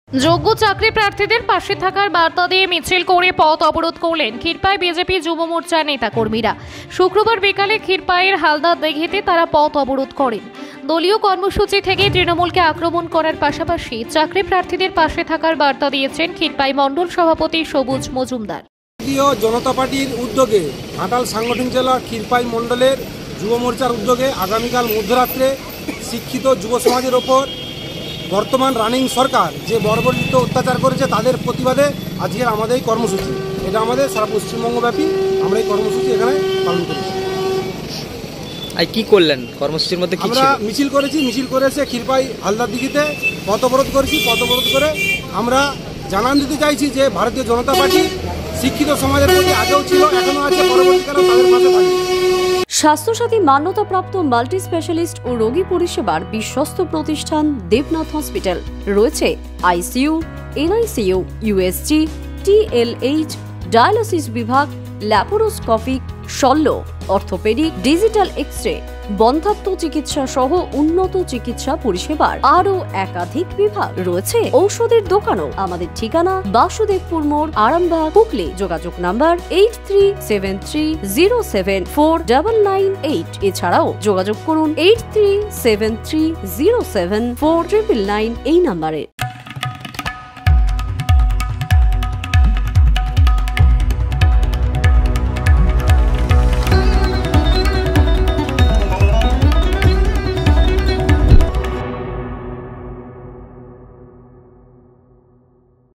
যোগ্য চাকরি প্রার্থীদের পাশে থাকার বার্তা দিয়ে মিছিল করে পথ অবরোধ করলেন ক্ষীরপাই বিজেপি যুব মোর্চার নেতাকর্মীরা। শুক্রবার বিকালে ক্ষীরপাইয়ের হালদা দিঘিতে তারা পথ অবরোধ করেন। দলীয় কর্মসূচি থেকে তৃণমূলকে আক্রমণ করার পাশাপাশি চাকরি প্রার্থীদের পাশে থাকার বার্তা দিয়েছেন ক্ষীরপাই মণ্ডল সভাপতি সবুজ মজুমদার। ভারতীয় জনতা পার্টির উদ্যোগে ঘাটাল সাংগঠনিক জেলা ক্ষীরপাই মণ্ডলের যুব মোর্চার উদ্যোগে আগামীকাল মধ্যরাত্রে শিক্ষিত যুব সমাজের ওপর বর্তমান রানিং সরকার যে বর্বরিত অত্যাচার করেছে তাদের প্রতিবাদে আজকের আমাদের এই কর্মসূচি। এটা আমাদের সারা পশ্চিমবঙ্গব্যাপী আমরা এই কর্মসূচি এখানে পালন করেছি। আর কি করলেন কর্মসূচির মধ্যে? আমরা মিছিল করেছি, মিছিল করেছে ক্ষীরপাই হালদার দিঘিতে পথ অবরোধ করেছি। পথ অবরোধ করে আমরা জানান দিতে চাইছি যে ভারতীয় জনতা পার্টি শিক্ষিত সমাজের প্রতি আগেও ছিল, এখনো আছে, পরবর্তীকালেও তাদের পাশে থাকবে। স্বাস্থ্যসাথী মান্যতাপ্রাপ্ত মাল্টি স্পেশালিস্ট ও রোগী পরিষেবার বিশ্বস্ত প্রতিষ্ঠান দেবনাথ হসপিটাল। রয়েছে ICU, NICU, USG, TLH, dialysis বিভাগ, ল্যাপারোস্কোপিক, শল্য, অর্থোপেডিক, ডিজিটাল এক্স-রে, বন্ধ্যাত্ব চিকিৎসা সহ উন্নত চিকিৎসা পরিষেবার আরও একাধিক বিভাগ রয়েছে। ঔষধের দোকানও। আমাদের ঠিকানা বাসুদেবপুর মোড়, আরামবাগ, হুগলি। যোগাযোগ নাম্বার 8373074998। এছাড়াও যোগাযোগ করুন 8373074999 এই নাম্বারে।